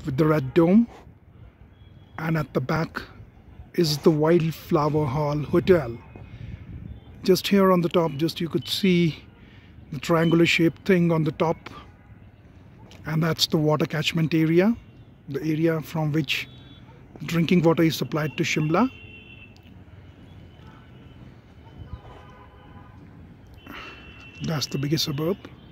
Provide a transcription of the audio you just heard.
with the red dome, and at the back is the Wildflower Hall Hotel. Just here on the top, just you could see the triangular shaped thing on the top, and that's the water catchment area, the area from which drinking water is supplied to Shimla. That's the biggest suburb.